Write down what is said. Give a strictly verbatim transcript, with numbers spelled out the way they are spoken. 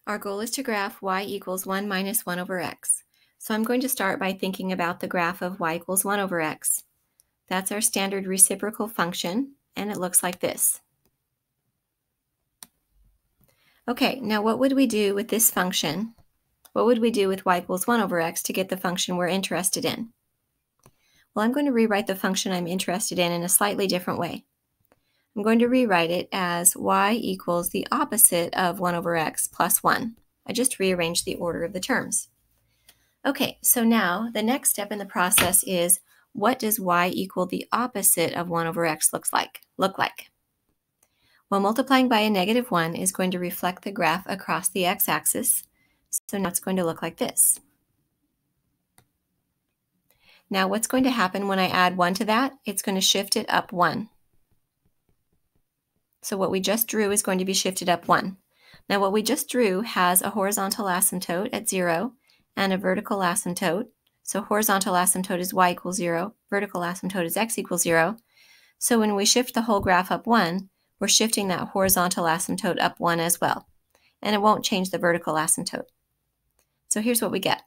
Our goal is to graph y equals one minus one over x. So I'm going to start by thinking about the graph of y equals one over x. That's our standard reciprocal function, and it looks like this. Okay, now what would we do with this function? What would we do with y equals one over x to get the function we're interested in? Well, I'm going to rewrite the function I'm interested in in a slightly different way. I'm going to rewrite it as y equals the opposite of one over x plus one. I just rearranged the order of the terms. Okay, so now the next step in the process is, what does y equal the opposite of one over x looks like, look like? Well, multiplying by a negative one is going to reflect the graph across the x-axis, so now it's going to look like this. Now what's going to happen when I add one to that? It's going to shift it up one. So what we just drew is going to be shifted up one. Now what we just drew has a horizontal asymptote at zero and a vertical asymptote. So horizontal asymptote is y equals zero, vertical asymptote is x equals zero. So when we shift the whole graph up one, we're shifting that horizontal asymptote up one as well. And it won't change the vertical asymptote. So here's what we get.